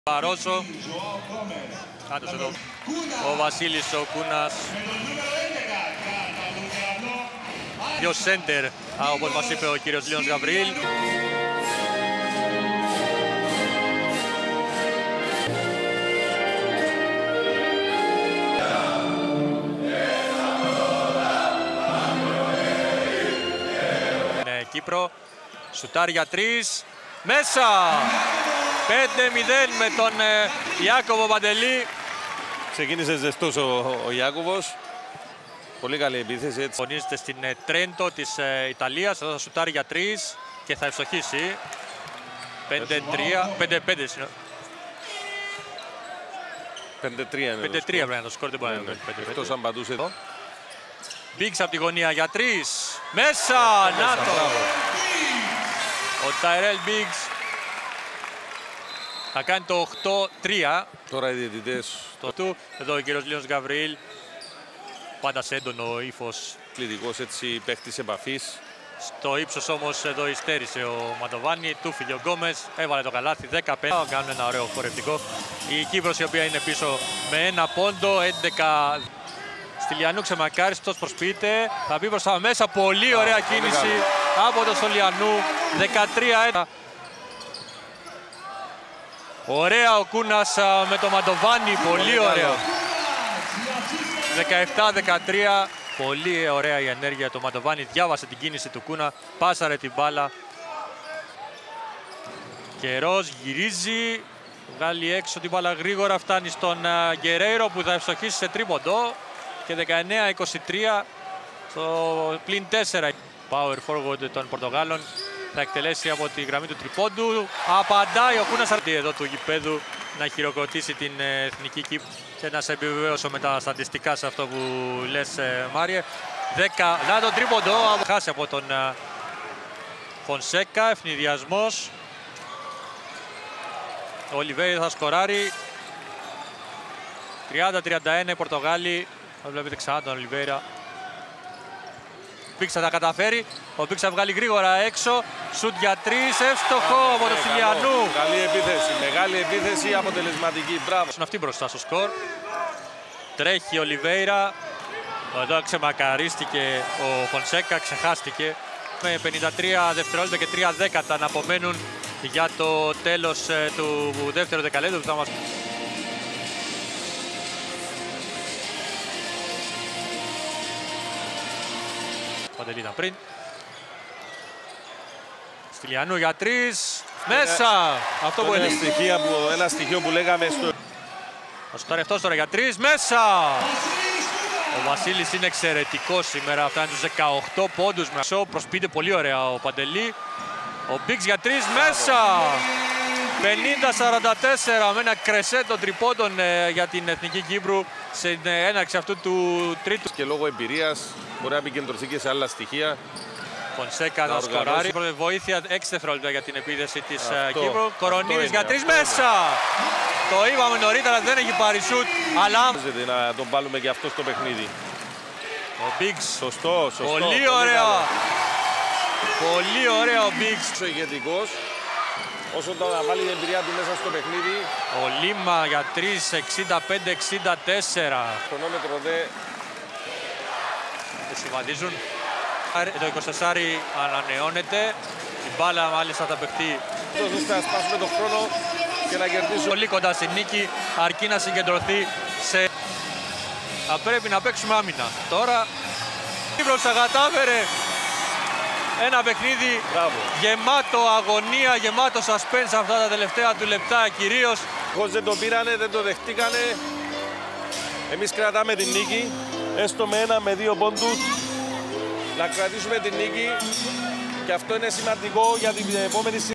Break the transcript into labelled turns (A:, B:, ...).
A: Παρόσο. Κάτω εδώ. Ο Βασίλης ο Κούνας. Δύο σέντερ, όπως μας είπε ο κύριος Λίονς Γαβριήλ. Κύπρο, σουτάρει για 3, μέσα! 5-0 με τον Ιάκωβο Παντελή.
B: Ξεκίνησε ζεστός ο Ιάκωβος. Πολύ καλή επίθεση έτσι.
A: Αγωνίζεται στην Τρέντο της Ιταλίας. Εδώ θα σουτάρει για 3 και θα ευστοχίσει. 5-3, 5-5.
B: 5-3 είναι.
A: 5-3 πρέπει να το σκορ, δεν μπορεί να είναι 5-5.
B: Εκτός αν πατούσε εδώ.
A: Biggs από τη γωνία για 3. Μέσα! Να το! Ο Τάιρελ Biggs θα κάνει το 8-3.
B: Τώρα οι διαιτητές.
A: Εδώ ο κύριος Λίονς Γαβριήλ. Πάντα σε έντονο ύφος.
B: Κλειδικός έτσι παίχτης επαφής.
A: Στο ύψος όμως εδώ υστέρησε ο Μαντοβάνι. Του φύγε ο Γκόμες. Έβαλε το καλάθι 15. Κάνουν ένα ωραίο χορευτικό. Η Κύπρος η οποία είναι πίσω με ένα πόντο. 11. Στυλιανού Ξεμακάριστος προσποιείται. Θα μπει προς τα μέσα. Πολύ ωραία κίνηση από τον Στυλιανού. 13. Ωραία ο Κούνας με το Μαντοβάνι. Πολύ ωραία. 17-13. Πολύ ωραία η ενέργεια του Μαντοβάνι. Διάβασε την κίνηση του Κούνα. Πάσαρε την μπάλα. Καιρός γυρίζει. Βγάλει έξω την μπάλα γρήγορα. Φτάνει στον Γκερέιρο που θα ευστοχίσει σε τρίποντο. Και 19-23 στο πλην 4. Power forward των Πορτογάλων. Θα εκτελέσει από τη γραμμή του τριπόντου. Απαντάει ο Κούνας εδώ του γηπέδου να χειροκροτήσει την εθνική Κύπρο. Και να σε επιβεβαίωσω με τα στατιστικά σε αυτό που λες, Μάριε. 10. Να τον τρίποντο. Χάσει από τον Φονσέκα. Ευνηδιασμός. Ο Ολιβέηρα θα σκοράρει. 30-31 οι Πορτογάλοι. Βλέπετε ξανά τον Ολιβέηρα. Ο Biggs θα τα καταφέρει. Ο Biggs θα βγάλει γρήγορα έξω. Σουτ για 3. Εύστοχο από τον Στυλιανού.
B: Καλή επίθεση. Μεγάλη επίθεση. Αποτελεσματική. Μπράβο.
A: Είναι αυτή μπροστά στο σκορ. Τρέχει ο Ολιβέηρα. Εδώ ξεμακαρίστηκε ο Φονσέκα. Ξεχάστηκε. Με 53 δευτερόλεπτα και 3 δέκατα να απομένουν για το τέλος του δεύτερου δεκαλέπτου που θα μας... Παντελή ήταν πριν. Στυλιανού για 3. Μέσα! Αυτό που είναι
B: ένα στοιχείο που λέγαμε στο...
A: Θα σουτάρει αυτός τώρα για 3. Μέσα! Ο Βασίλης είναι εξαιρετικός σήμερα. Φτάνει τους 18 πόντους. Προσποιείται πολύ ωραία ο Παντελή. Ο Biggs για 3. Μέσα! 50-44 με ένα κρεσέντο τριπόντων για την Εθνική Κύπρου στην έναρξη αυτού του τρίτου.
B: Και λόγω εμπειρίας μπορεί να επικεντρωθεί και σε άλλα στοιχεία.
A: Φονσέκα να σκοράρει. Βοήθεια 6 δευτερόλεπτα για την επίθεση της Κύπρου. Κορονίδης για 3 μέσα! Το είπαμε νωρίτερα, δεν έχει πάρει σουτ, αλλά...
B: Να τον βάλουμε και αυτό στο παιχνίδι.
A: Ο Biggs.
B: Σωστό.
A: Πολύ ωραία. Πολύ ωραία ο Biggs.
B: Ο ηγετικός. Όσο το να βάλει την εμπειρία του μέσα στο παιχνίδι.
A: Ο Λίμα για 3, 65-64.
B: Χρονόμετρο δε.
A: Το συμβαδίζουν. Το 24 ανανεώνεται. Η μπάλα μάλιστα θα παιχτεί.
B: Θα σπάσουμε τον χρόνο και να κερδίσουμε.
A: Πολύ κοντά στη νίκη, αρκεί να συγκεντρωθεί σε... Θα πρέπει να παίξουμε άμυνα. Τώρα η Κύπρος θα κατάφερε ένα παιχνίδι γεμάτο αγωνία, γεμάτο suspense αυτά τα τελευταία του λεπτά κυρίως.
B: Όσοι δεν το πήρανε, δεν το δεχτήκανε. Εμείς κρατάμε την νίκη, έστω με 1 με 2 πόντους. Να κρατήσουμε την νίκη και αυτό είναι σημαντικό για την επόμενη